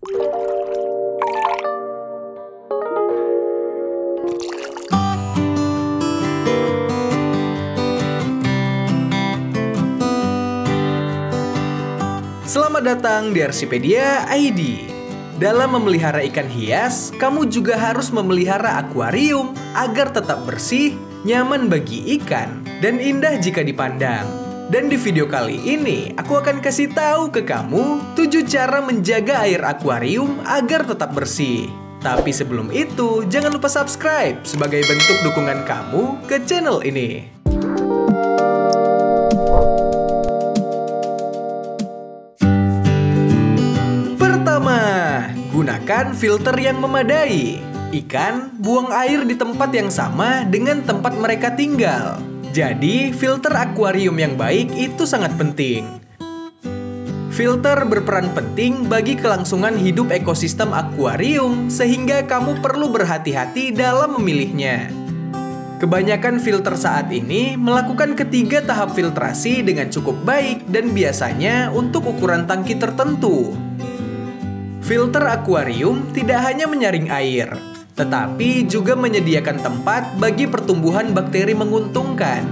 Selamat datang di Arsipedia ID. Dalam memelihara ikan hias, kamu juga harus memelihara akuarium agar tetap bersih, nyaman bagi ikan, dan indah jika dipandang. Dan di video kali ini, aku akan kasih tahu ke kamu 7 cara menjaga air akuarium agar tetap bersih. Tapi sebelum itu, jangan lupa subscribe sebagai bentuk dukungan kamu ke channel ini. Gunakan filter yang memadai. Ikan buang air di tempat yang sama dengan tempat mereka tinggal. Jadi, filter akuarium yang baik itu sangat penting. Filter berperan penting bagi kelangsungan hidup ekosistem akuarium, sehingga kamu perlu berhati-hati dalam memilihnya. Kebanyakan filter saat ini melakukan ketiga tahap filtrasi dengan cukup baik dan biasanya untuk ukuran tangki tertentu. Filter akuarium tidak hanya menyaring air, tetapi juga menyediakan tempat bagi pertumbuhan bakteri menguntungkan.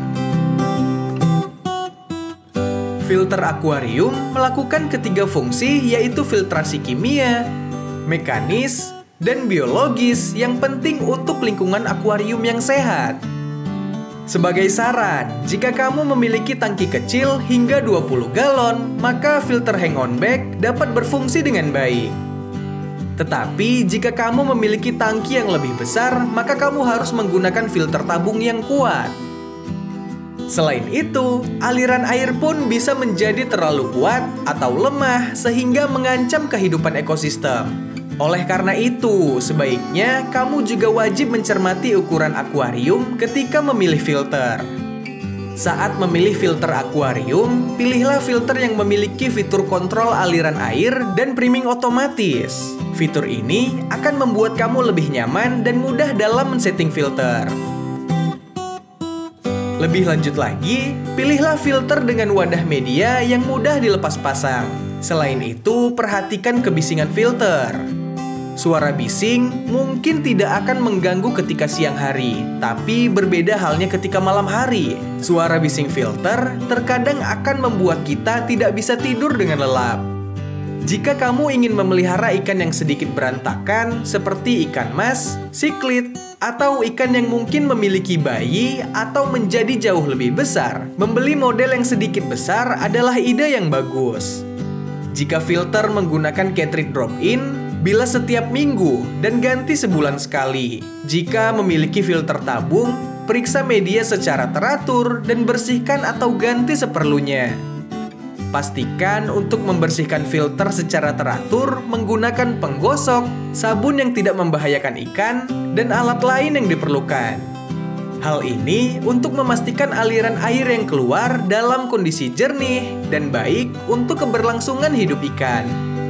Filter akuarium melakukan ketiga fungsi, yaitu filtrasi kimia, mekanis, dan biologis yang penting untuk lingkungan akuarium yang sehat. Sebagai saran, jika kamu memiliki tangki kecil hingga 20 galon, maka filter hang-on bag dapat berfungsi dengan baik. Tetapi jika kamu memiliki tangki yang lebih besar, maka kamu harus menggunakan filter tabung yang kuat. Selain itu, aliran air pun bisa menjadi terlalu kuat atau lemah sehingga mengancam kehidupan ekosistem. Oleh karena itu, sebaiknya kamu juga wajib mencermati ukuran akuarium ketika memilih filter. Saat memilih filter akuarium, pilihlah filter yang memiliki fitur kontrol aliran air dan priming otomatis. Fitur ini akan membuat kamu lebih nyaman dan mudah dalam men-setting filter. Lebih lanjut lagi, pilihlah filter dengan wadah media yang mudah dilepas pasang. Selain itu, perhatikan kebisingan filter. Suara bising mungkin tidak akan mengganggu ketika siang hari, tapi berbeda halnya ketika malam hari. Suara bising filter terkadang akan membuat kita tidak bisa tidur dengan lelap. Jika kamu ingin memelihara ikan yang sedikit berantakan, seperti ikan mas, siklit, atau ikan yang mungkin memiliki bayi atau menjadi jauh lebih besar, membeli model yang sedikit besar adalah ide yang bagus. Jika filter menggunakan cartridge drop-in, bila setiap minggu dan ganti sebulan sekali. Jika memiliki filter tabung, periksa media secara teratur dan bersihkan atau ganti seperlunya. Pastikan untuk membersihkan filter secara teratur menggunakan penggosok, sabun yang tidak membahayakan ikan, dan alat lain yang diperlukan. Hal ini untuk memastikan aliran air yang keluar dalam kondisi jernih dan baik untuk keberlangsungan hidup ikan.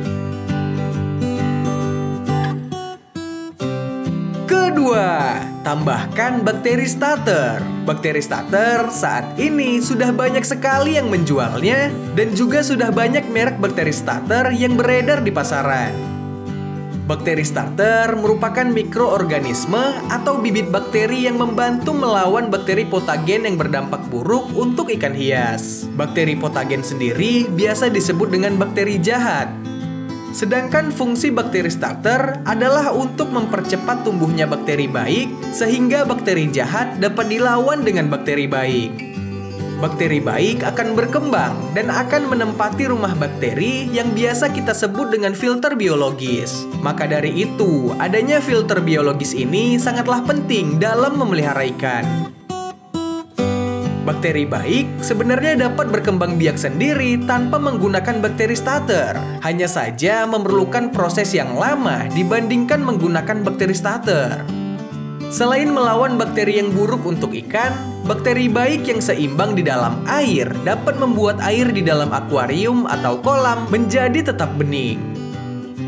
Kedua, tambahkan bakteri starter. Bakteri starter saat ini sudah banyak sekali yang menjualnya dan juga sudah banyak merek bakteri starter yang beredar di pasaran. Bakteri starter merupakan mikroorganisme atau bibit bakteri yang membantu melawan bakteri patogen yang berdampak buruk untuk ikan hias. Bakteri patogen sendiri biasa disebut dengan bakteri jahat. Sedangkan fungsi bakteri starter adalah untuk mempercepat tumbuhnya bakteri baik sehingga bakteri jahat dapat dilawan dengan bakteri baik. Bakteri baik akan berkembang dan akan menempati rumah bakteri yang biasa kita sebut dengan filter biologis. Maka dari itu, adanya filter biologis ini sangatlah penting dalam memelihara ikan. Bakteri baik sebenarnya dapat berkembang biak sendiri tanpa menggunakan bakteri starter. Hanya saja memerlukan proses yang lama dibandingkan menggunakan bakteri starter. Selain melawan bakteri yang buruk untuk ikan, bakteri baik yang seimbang di dalam air dapat membuat air di dalam akuarium atau kolam menjadi tetap bening.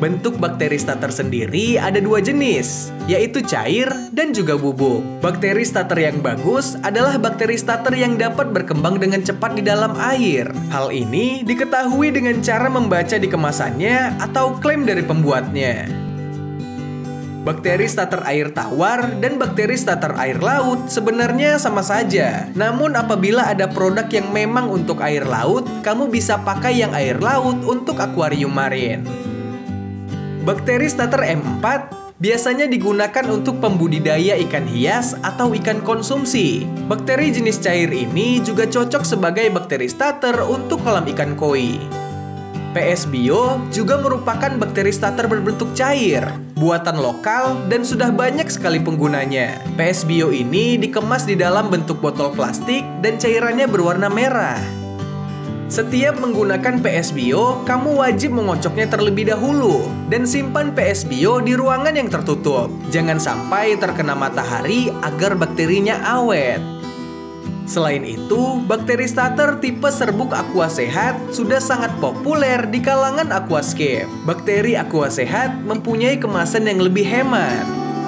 Bentuk bakteri starter sendiri ada dua jenis, yaitu cair dan juga bubuk. Bakteri starter yang bagus adalah bakteri starter yang dapat berkembang dengan cepat di dalam air. Hal ini diketahui dengan cara membaca di kemasannya atau klaim dari pembuatnya. Bakteri starter air tawar dan bakteri starter air laut sebenarnya sama saja. Namun apabila ada produk yang memang untuk air laut, kamu bisa pakai yang air laut untuk akuarium marin. Bakteri starter M4 biasanya digunakan untuk pembudidaya ikan hias atau ikan konsumsi. Bakteri jenis cair ini juga cocok sebagai bakteri starter untuk kolam ikan koi. PS Bio juga merupakan bakteri starter berbentuk cair, buatan lokal dan sudah banyak sekali penggunanya. PS Bio ini dikemas di dalam bentuk botol plastik dan cairannya berwarna merah. Setiap menggunakan PS Bio, kamu wajib mengocoknya terlebih dahulu dan simpan PS Bio di ruangan yang tertutup. Jangan sampai terkena matahari agar bakterinya awet. Selain itu, bakteri starter tipe serbuk aqua sehat sudah sangat populer di kalangan aquascape. Bakteri aqua sehat mempunyai kemasan yang lebih hemat.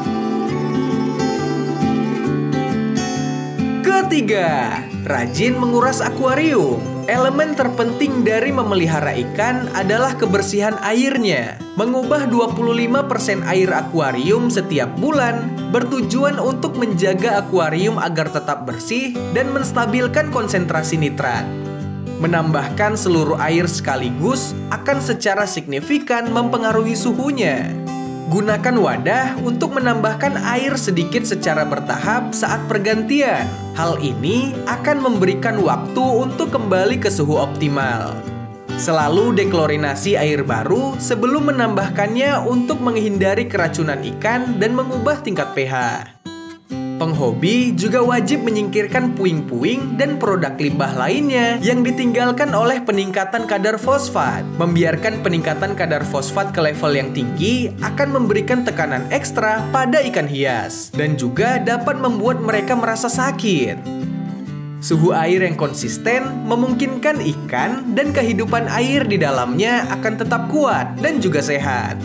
Ketiga, rajin menguras akuarium. Elemen terpenting dari memelihara ikan adalah kebersihan airnya. Mengubah 25% air akuarium setiap bulan bertujuan untuk menjaga akuarium agar tetap bersih dan menstabilkan konsentrasi nitrat. Menambahkan seluruh air sekaligus akan secara signifikan mempengaruhi suhunya. Gunakan wadah untuk menambahkan air sedikit secara bertahap saat pergantian. Hal ini akan memberikan waktu untuk kembali ke suhu optimal. Selalu deklorinasi air baru sebelum menambahkannya untuk menghindari keracunan ikan dan mengubah tingkat pH. Penghobi juga wajib menyingkirkan puing-puing dan produk limbah lainnya yang ditinggalkan oleh peningkatan kadar fosfat. Membiarkan peningkatan kadar fosfat ke level yang tinggi akan memberikan tekanan ekstra pada ikan hias dan juga dapat membuat mereka merasa sakit. Suhu air yang konsisten memungkinkan ikan dan kehidupan air di dalamnya akan tetap kuat dan juga sehat.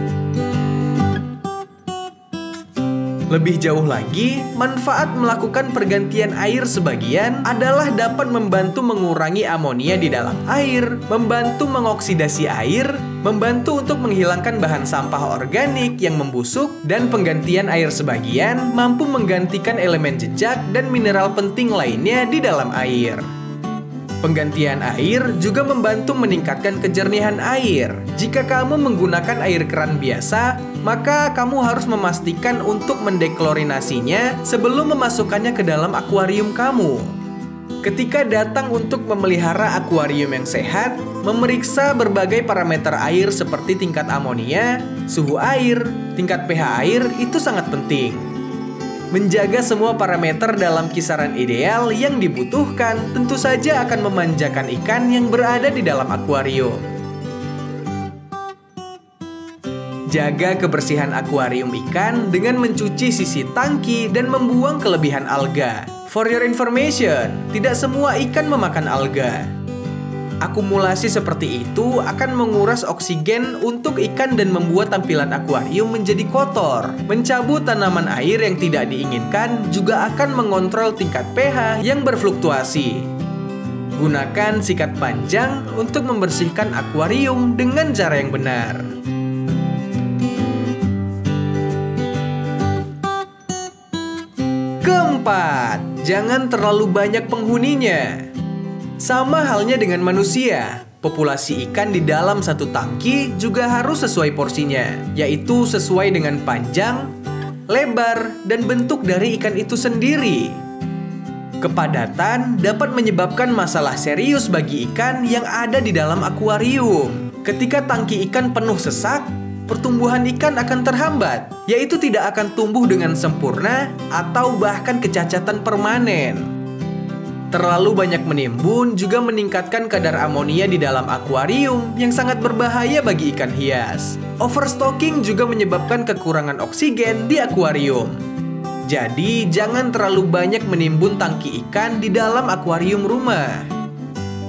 Lebih jauh lagi, manfaat melakukan pergantian air sebagian adalah dapat membantu mengurangi amonia di dalam air, membantu mengoksidasi air, membantu untuk menghilangkan bahan sampah organik yang membusuk, dan penggantian air sebagian mampu menggantikan elemen jejak dan mineral penting lainnya di dalam air. Penggantian air juga membantu meningkatkan kejernihan air. Jika kamu menggunakan air keran biasa, maka kamu harus memastikan untuk mendeklorinasinya sebelum memasukkannya ke dalam akuarium kamu. Ketika datang untuk memelihara akuarium yang sehat, memeriksa berbagai parameter air seperti tingkat amonia, suhu air, tingkat pH air itu sangat penting. Menjaga semua parameter dalam kisaran ideal yang dibutuhkan tentu saja akan memanjakan ikan yang berada di dalam akuarium. Jaga kebersihan akuarium ikan dengan mencuci sisi tangki dan membuang kelebihan alga. For your information, tidak semua ikan memakan alga. Akumulasi seperti itu akan menguras oksigen untuk ikan dan membuat tampilan akuarium menjadi kotor. Mencabut tanaman air yang tidak diinginkan juga akan mengontrol tingkat pH yang berfluktuasi. Gunakan sikat panjang untuk membersihkan akuarium dengan cara yang benar. Keempat, jangan terlalu banyak penghuninya. Sama halnya dengan manusia, populasi ikan di dalam satu tangki juga harus sesuai porsinya, yaitu sesuai dengan panjang, lebar, dan bentuk dari ikan itu sendiri. Kepadatan dapat menyebabkan masalah serius bagi ikan yang ada di dalam akuarium. Ketika tangki ikan penuh sesak, pertumbuhan ikan akan terhambat, yaitu tidak akan tumbuh dengan sempurna atau bahkan kecacatan permanen. Terlalu banyak menimbun juga meningkatkan kadar amonia di dalam akuarium yang sangat berbahaya bagi ikan hias. Overstocking juga menyebabkan kekurangan oksigen di akuarium. Jadi, jangan terlalu banyak menimbun tangki ikan di dalam akuarium rumah.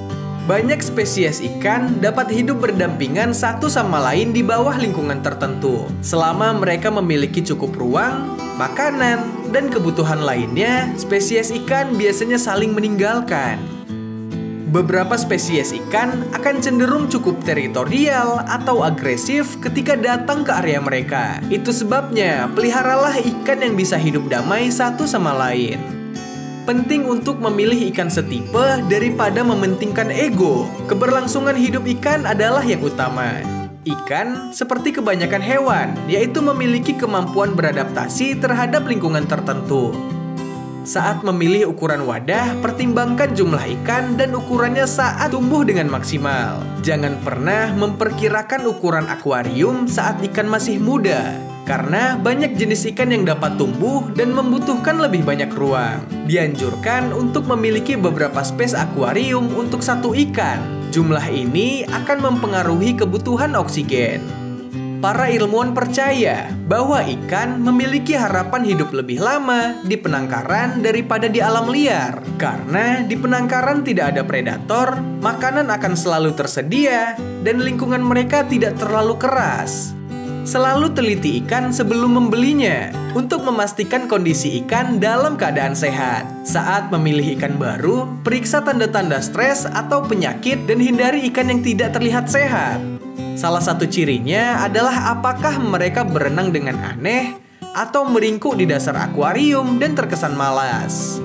Banyak spesies ikan dapat hidup berdampingan satu sama lain di bawah lingkungan tertentu, selama mereka memiliki cukup ruang, makanan, dan kebutuhan lainnya. Spesies ikan biasanya saling meninggalkan. Beberapa spesies ikan akan cenderung cukup teritorial atau agresif ketika datang ke area mereka. Itu sebabnya peliharalah ikan yang bisa hidup damai satu sama lain. Penting untuk memilih ikan setipe daripada mementingkan ego. Keberlangsungan hidup ikan adalah yang utama. Ikan, seperti kebanyakan hewan, yaitu memiliki kemampuan beradaptasi terhadap lingkungan tertentu. Saat memilih ukuran wadah, pertimbangkan jumlah ikan dan ukurannya saat tumbuh dengan maksimal. Jangan pernah memperkirakan ukuran akuarium saat ikan masih muda, karena banyak jenis ikan yang dapat tumbuh dan membutuhkan lebih banyak ruang. Dianjurkan untuk memiliki beberapa space akuarium untuk satu ikan. Jumlah ini akan mempengaruhi kebutuhan oksigen. Para ilmuwan percaya bahwa ikan memiliki harapan hidup lebih lama di penangkaran daripada di alam liar. Karena di penangkaran tidak ada predator, makanan akan selalu tersedia, dan lingkungan mereka tidak terlalu keras. Selalu teliti ikan sebelum membelinya untuk memastikan kondisi ikan dalam keadaan sehat. Saat memilih ikan baru, periksa tanda-tanda stres atau penyakit dan hindari ikan yang tidak terlihat sehat. Salah satu cirinya adalah apakah mereka berenang dengan aneh atau meringkuk di dasar akuarium dan terkesan malas.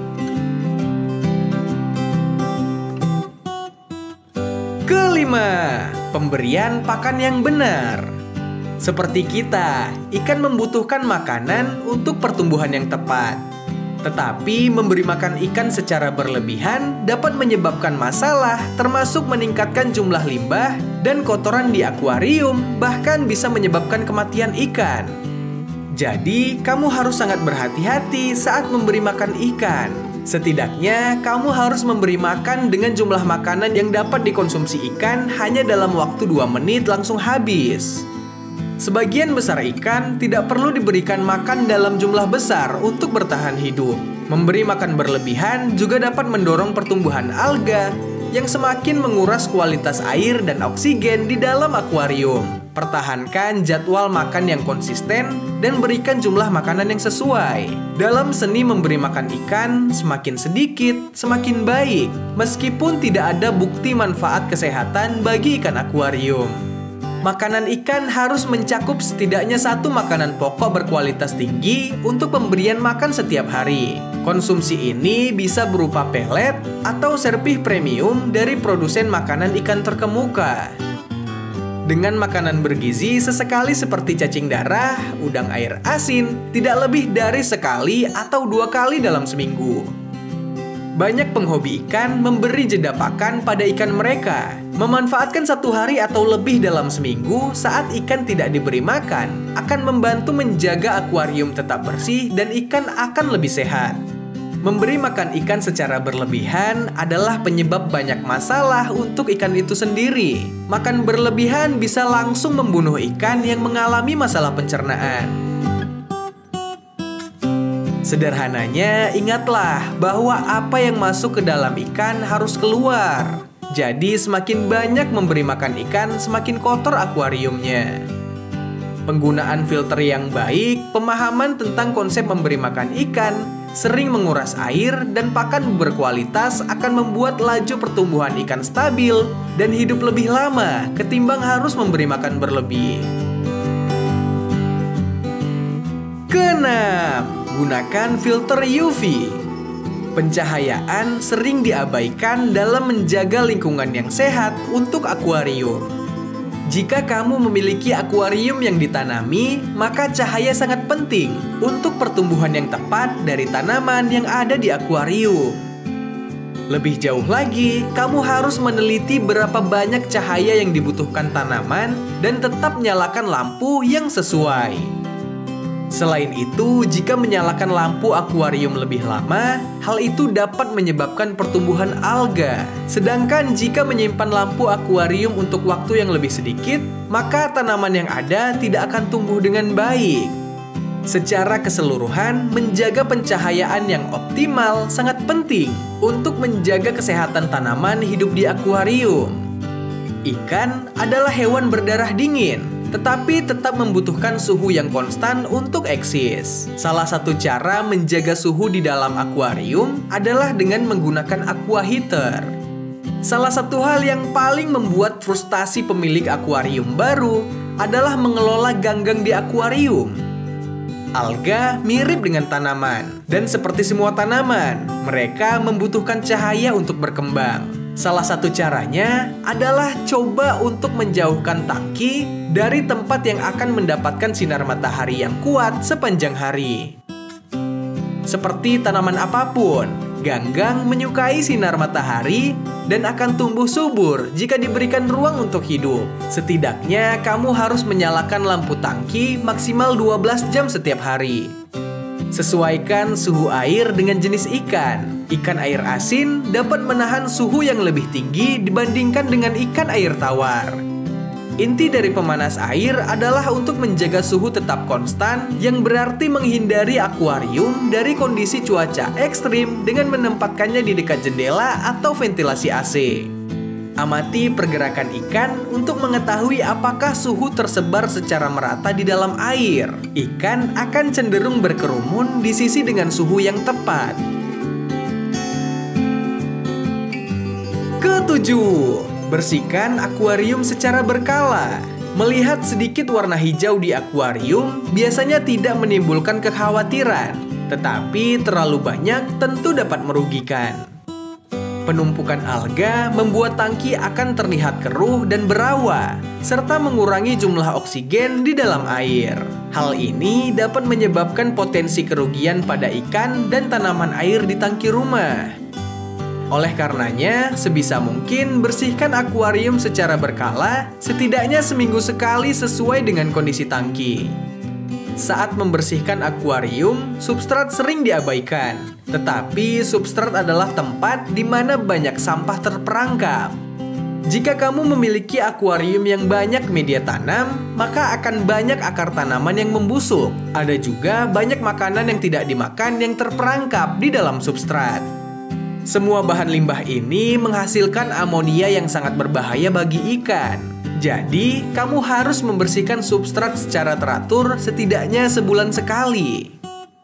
Kelima, pemberian pakan yang benar. Seperti kita, ikan membutuhkan makanan untuk pertumbuhan yang tepat. Tetapi memberi makan ikan secara berlebihan dapat menyebabkan masalah, termasuk meningkatkan jumlah limbah dan kotoran di akuarium, bahkan bisa menyebabkan kematian ikan. Jadi, kamu harus sangat berhati-hati saat memberi makan ikan. Setidaknya, kamu harus memberi makan dengan jumlah makanan yang dapat dikonsumsi ikan hanya dalam waktu 2 menit langsung habis. Sebagian besar ikan tidak perlu diberikan makan dalam jumlah besar untuk bertahan hidup. Memberi makan berlebihan juga dapat mendorong pertumbuhan alga yang semakin menguras kualitas air dan oksigen di dalam akuarium. Pertahankan jadwal makan yang konsisten dan berikan jumlah makanan yang sesuai. Dalam seni memberi makan ikan, semakin sedikit, semakin baik, meskipun tidak ada bukti manfaat kesehatan bagi ikan akuarium. Makanan ikan harus mencakup setidaknya 1 makanan pokok berkualitas tinggi untuk pemberian makan setiap hari. Konsumsi ini bisa berupa pelet atau serpih premium dari produsen makanan ikan terkemuka. Dengan makanan bergizi sesekali seperti cacing darah, udang air asin, tidak lebih dari sekali atau 2 kali dalam seminggu. Banyak penghobi ikan memberi jeda pakan pada ikan mereka. Memanfaatkan 1 hari atau lebih dalam seminggu saat ikan tidak diberi makan akan membantu menjaga akuarium tetap bersih dan ikan akan lebih sehat. Memberi makan ikan secara berlebihan adalah penyebab banyak masalah untuk ikan itu sendiri. Makan berlebihan bisa langsung membunuh ikan yang mengalami masalah pencernaan. Sederhananya, ingatlah bahwa apa yang masuk ke dalam ikan harus keluar. Jadi, semakin banyak memberi makan ikan, semakin kotor akuariumnya. Penggunaan filter yang baik, pemahaman tentang konsep memberi makan ikan, sering menguras air, dan pakan berkualitas akan membuat laju pertumbuhan ikan stabil dan hidup lebih lama ketimbang harus memberi makan berlebih. Keenam, gunakan filter UV. Pencahayaan sering diabaikan dalam menjaga lingkungan yang sehat untuk akuarium. Jika kamu memiliki akuarium yang ditanami, maka cahaya sangat penting untuk pertumbuhan yang tepat dari tanaman yang ada di akuarium. Lebih jauh lagi, kamu harus meneliti berapa banyak cahaya yang dibutuhkan tanaman dan tetap nyalakan lampu yang sesuai. Selain itu, jika menyalakan lampu akuarium lebih lama, hal itu dapat menyebabkan pertumbuhan alga. Sedangkan jika menyimpan lampu akuarium untuk waktu yang lebih sedikit, maka tanaman yang ada tidak akan tumbuh dengan baik. Secara keseluruhan, menjaga pencahayaan yang optimal sangat penting untuk menjaga kesehatan tanaman hidup di akuarium. Ikan adalah hewan berdarah dingin, tetapi tetap membutuhkan suhu yang konstan untuk eksis. Salah satu cara menjaga suhu di dalam akuarium adalah dengan menggunakan aqua heater. Salah satu hal yang paling membuat frustasi pemilik akuarium baru adalah mengelola ganggang di akuarium. Alga mirip dengan tanaman, dan seperti semua tanaman, mereka membutuhkan cahaya untuk berkembang. Salah satu caranya adalah coba untuk menjauhkan tangki dari tempat yang akan mendapatkan sinar matahari yang kuat sepanjang hari. Seperti tanaman apapun, ganggang menyukai sinar matahari dan akan tumbuh subur jika diberikan ruang untuk hidup. Setidaknya kamu harus menyalakan lampu tangki maksimal 12 jam setiap hari. Sesuaikan suhu air dengan jenis ikan. Ikan air asin dapat menahan suhu yang lebih tinggi dibandingkan dengan ikan air tawar. Inti dari pemanas air adalah untuk menjaga suhu tetap konstan, yang berarti menghindari akuarium dari kondisi cuaca ekstrim dengan menempatkannya di dekat jendela atau ventilasi AC. Amati pergerakan ikan untuk mengetahui apakah suhu tersebar secara merata di dalam air. Ikan akan cenderung berkerumun di sisi dengan suhu yang tepat. Ketujuh, bersihkan akuarium secara berkala. Melihat sedikit warna hijau di akuarium biasanya tidak menimbulkan kekhawatiran, tetapi terlalu banyak tentu dapat merugikan. Penumpukan alga membuat tangki akan terlihat keruh dan berawa, serta mengurangi jumlah oksigen di dalam air. Hal ini dapat menyebabkan potensi kerugian pada ikan dan tanaman air di tangki rumah. Oleh karenanya, sebisa mungkin bersihkan akuarium secara berkala, setidaknya seminggu sekali sesuai dengan kondisi tangki. Saat membersihkan akuarium, substrat sering diabaikan. Tetapi substrat adalah tempat di mana banyak sampah terperangkap. Jika kamu memiliki akuarium yang banyak media tanam, maka akan banyak akar tanaman yang membusuk. Ada juga banyak makanan yang tidak dimakan yang terperangkap di dalam substrat. Semua bahan limbah ini menghasilkan amonia yang sangat berbahaya bagi ikan. Jadi, kamu harus membersihkan substrat secara teratur setidaknya sebulan sekali.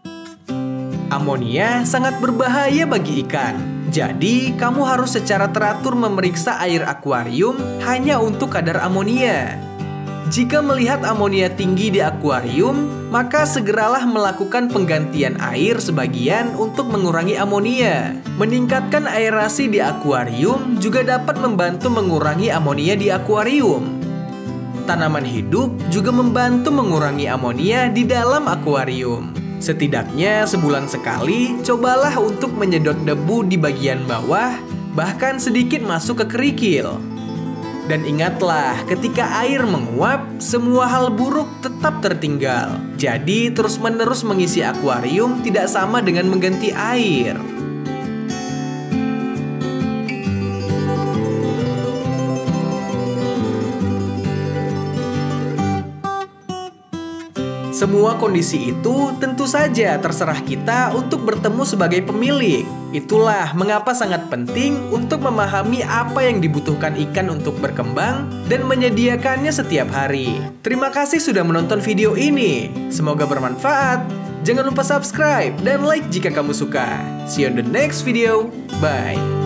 Amonia sangat berbahaya bagi ikan. Jadi, kamu harus secara teratur memeriksa air akuarium hanya untuk kadar amonia. Jika melihat amonia tinggi di akuarium, maka segeralah melakukan penggantian air sebagian untuk mengurangi amonia. Meningkatkan aerasi di akuarium juga dapat membantu mengurangi amonia di akuarium. Tanaman hidup juga membantu mengurangi amonia di dalam akuarium. Setidaknya sebulan sekali, cobalah untuk menyedot debu di bagian bawah, bahkan sedikit masuk ke kerikil. Dan ingatlah, ketika air menguap, semua hal buruk tetap tertinggal. Jadi, terus-menerus mengisi akuarium tidak sama dengan mengganti air. Semua kondisi itu tentu saja terserah kita untuk bertemu sebagai pemilik. Itulah mengapa sangat penting untuk memahami apa yang dibutuhkan ikan untuk berkembang dan menyediakannya setiap hari. Terima kasih sudah menonton video ini. Semoga bermanfaat. Jangan lupa subscribe dan like jika kamu suka. See you on the next video. Bye.